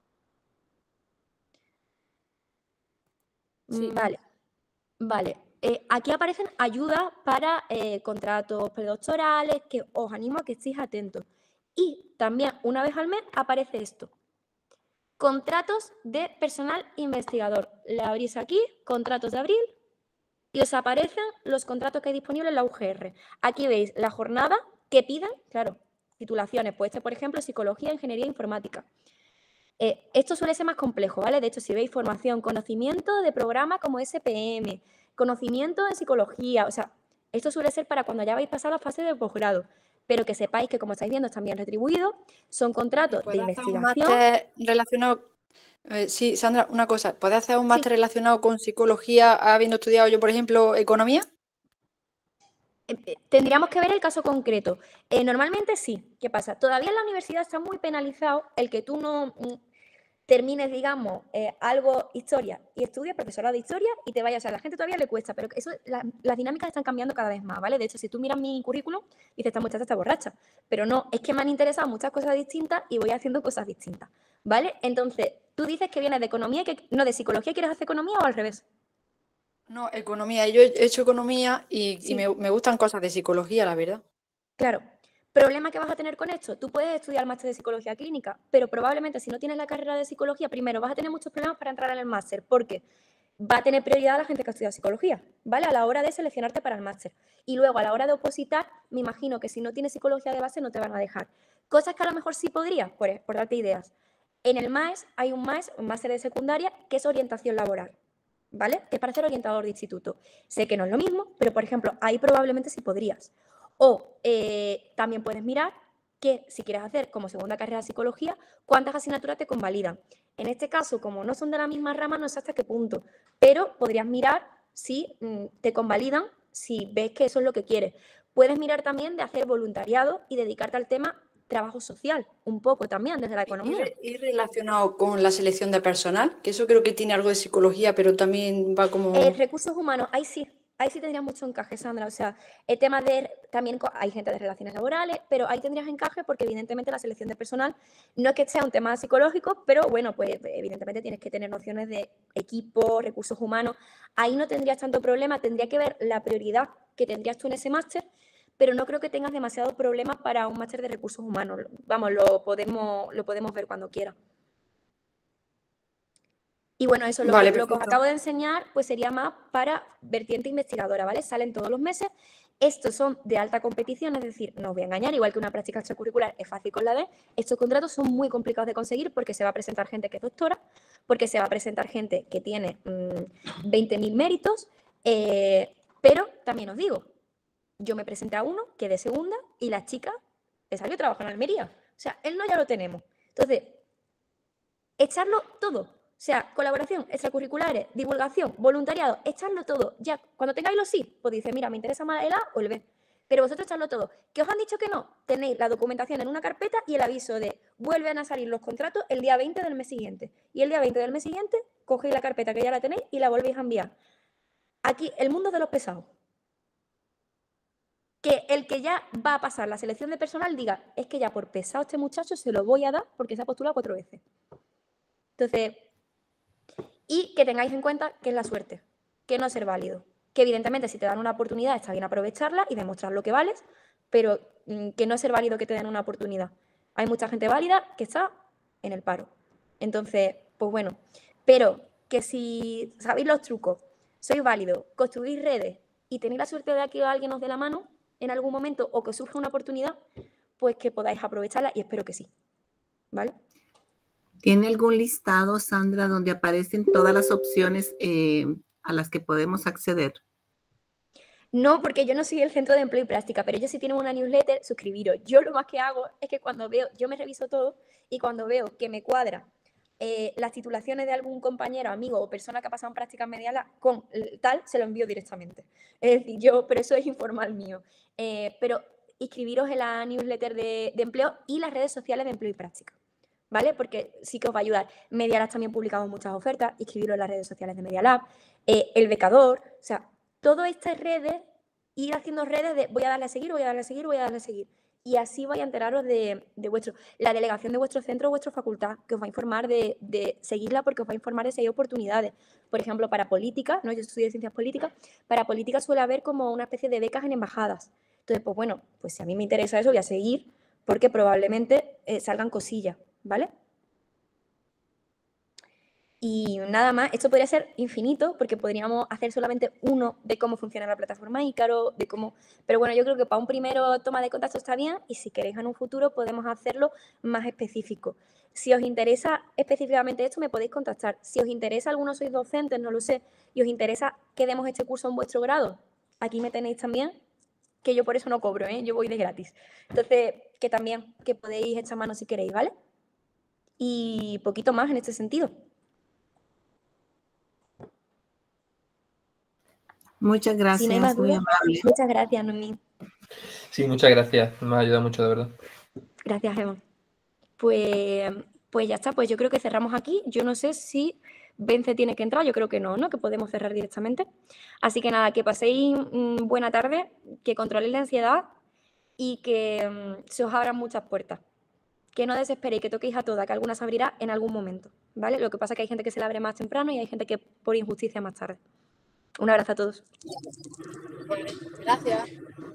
Sí.
Vale, vale. Eh, aquí aparecen ayudas para eh, contratos predoctorales, que os animo a que estéis atentos. Y también, una vez al mes, aparece esto. Contratos de personal investigador. Le abrís aquí, contratos de abril, y os aparecen los contratos que hay disponibles en la U G R. Aquí veis la jornada que piden, claro, titulaciones. Pues este, por ejemplo, Psicología, Ingeniería Informática. Eh, esto suele ser más complejo, ¿vale? De hecho, si veis formación, conocimiento de programas como S P M, conocimiento de psicología, o sea, esto suele ser para cuando ya habéis pasado la fase de posgrado, pero que sepáis que, como estáis viendo, están bien retribuidos, son contratos de investigación.
¿Puedes hacer un máster relacionado? Eh, sí, Sandra, una cosa, ¿puedes hacer un máster sí. relacionado con psicología habiendo estudiado yo, por ejemplo, economía?
Eh, tendríamos que ver el caso concreto. Eh, normalmente sí. ¿Qué pasa? Todavía en la universidad está muy penalizado el que tú no mm, termines, digamos, eh, algo historia y estudies profesorado de historia y te vayas. O sea, a la gente todavía le cuesta, pero eso, la, las dinámicas están cambiando cada vez más, ¿vale? De hecho, si tú miras mi currículum, dices, esta muchacha está borracha. Pero no, es que me han interesado muchas cosas distintas y voy haciendo cosas distintas, ¿vale? Entonces, tú dices que vienes de economía, que no, de psicología, ¿quieres hacer economía o al revés?
No, economía. Yo he hecho economía y, sí. y me, me gustan cosas de psicología, la verdad.
Claro. ¿Problema que vas a tener con esto? Tú puedes estudiar máster de psicología clínica, pero probablemente si no tienes la carrera de psicología, primero vas a tener muchos problemas para entrar en el máster, porque va a tener prioridad la gente que ha estudiado psicología, ¿vale? A la hora de seleccionarte para el máster. Y luego, a la hora de opositar, me imagino que si no tienes psicología de base no te van a dejar. Cosas que a lo mejor sí podrías, por, por darte ideas. En el MAES hay un MAES, un máster de secundaria, que es orientación laboral. ¿Vale? Es para ser orientador de instituto. Sé que no es lo mismo, pero, por ejemplo, ahí probablemente sí podrías. O eh, también puedes mirar que, si quieres hacer como segunda carrera de psicología, cuántas asignaturas te convalidan. En este caso, como no son de la misma rama, no sé hasta qué punto, pero podrías mirar si mm, te convalidan, si ves que eso es lo que quieres. Puedes mirar también de hacer voluntariado y dedicarte al tema trabajo social, un poco también desde la economía.
Y relacionado con la selección de personal, que eso creo que tiene algo de psicología, pero también va como...
Eh, recursos humanos, ahí sí, ahí sí tendrías mucho encaje, Sandra. O sea, el tema de, también hay gente de relaciones laborales, pero ahí tendrías encaje porque evidentemente la selección de personal no es que sea un tema psicológico, pero bueno, pues evidentemente tienes que tener nociones de equipo, recursos humanos. Ahí no tendrías tanto problema, tendría que ver la prioridad que tendrías tú en ese máster, pero no creo que tengas demasiados problemas para un máster de recursos humanos. Vamos, lo podemos, lo podemos ver cuando quieras. Y bueno, eso, lo,
Vale,
que, lo que os
perfecto.
acabo de enseñar, pues sería más para vertiente investigadora, ¿vale? Salen todos los meses. Estos son de alta competición, es decir, no os voy a engañar, igual que una práctica extracurricular es fácil con la D, estos contratos son muy complicados de conseguir porque se va a presentar gente que es doctora, porque se va a presentar gente que tiene mmm, veinte mil méritos, eh, pero también os digo, yo me presenté a uno, quedé segunda, y la chica le salió a trabajar en Almería. O sea, él no ya lo tenemos. Entonces, echarlo todo. O sea, colaboración, extracurriculares, divulgación, voluntariado, echarlo todo. Ya, cuando tengáis los sí, pues dice, mira, me interesa más el A o el B. Pero vosotros echarlo todo. ¿Que os han dicho que no? Tenéis la documentación en una carpeta y el aviso de vuelven a salir los contratos el día veinte del mes siguiente. Y el día veinte del mes siguiente cogéis la carpeta que ya la tenéis y la volvéis a enviar. Aquí, el mundo de los pesados. Que el que ya va a pasar la selección de personal diga, es que ya por pesado este muchacho se lo voy a dar porque se ha postulado cuatro veces. Entonces, y que tengáis en cuenta que es la suerte, que no es ser válido. Que evidentemente si te dan una oportunidad está bien aprovecharla y demostrar lo que vales, pero mmm, que no es ser válido que te den una oportunidad. Hay mucha gente válida que está en el paro. Entonces, pues bueno, pero que si sabéis los trucos, sois válidos, construís redes y tenéis la suerte de que alguien os dé la mano en algún momento o que os surja una oportunidad, pues que podáis aprovecharla y espero que sí. ¿Vale?
¿Tiene algún listado, Sandra, donde aparecen todas las opciones eh, a las que podemos acceder?
No, porque yo no soy el Centro de Empleo y Práctica, pero ellos sí tienen una newsletter, suscribiros. Yo lo más que hago es que cuando veo, yo me reviso todo y cuando veo que me cuadra eh, las titulaciones de algún compañero, amigo o persona que ha pasado en prácticas medianas con tal, se lo envío directamente. Es decir, yo, pero eso es informal mío. Eh, pero inscribiros en la newsletter de, de empleo y las redes sociales de empleo y práctica. ¿Vale? Porque sí que os va a ayudar. Media Lab también publicamos muchas ofertas, inscribiros en las redes sociales de Media Lab, eh, el becador, o sea, todas estas redes, ir haciendo redes de voy a darle a seguir, voy a darle a seguir, voy a darle a seguir. Y así vais a enteraros de, de vuestro, la delegación de vuestro centro o vuestra facultad, que os va a informar de, de seguirla porque os va a informar de si hay oportunidades. Por ejemplo, para política, ¿no? Yo estudié ciencias políticas, para política suele haber como una especie de becas en embajadas. Entonces, pues bueno, pues si a mí me interesa eso, voy a seguir porque probablemente eh, salgan cosillas, ¿vale? Y nada más, esto podría ser infinito porque podríamos hacer solamente uno de cómo funciona la plataforma Ícaro, de cómo... Pero bueno, yo creo que para un primero toma de contacto está bien y si queréis en un futuro podemos hacerlo más específico. Si os interesa específicamente esto, me podéis contactar. Si os interesa, algunos sois docentes, no lo sé, y os interesa que demos este curso en vuestro grado, aquí me tenéis también, que yo por eso no cobro, ¿eh? Yo voy de gratis. Entonces, que también, que podéis echar mano si queréis, ¿vale? Y poquito más en este sentido.
Muchas gracias,
Si no hay más
muy
dudas,
amable.
muchas gracias, Noemí.
Sí, muchas gracias. Me ha ayudado mucho, de verdad.
Gracias, Emma. Pues, pues ya está, pues yo creo que cerramos aquí. Yo no sé si Vence tiene que entrar, yo creo que no, ¿no? Que podemos cerrar directamente. Así que nada, que paséis mmm, buena tarde, que controléis la ansiedad y que mmm, se os abran muchas puertas. Que no desesperéis, que toquéis a todas, que alguna se abrirá en algún momento, ¿vale? Lo que pasa es que hay gente que se la abre más temprano y hay gente que por injusticia más tarde. Un abrazo a todos.
Gracias.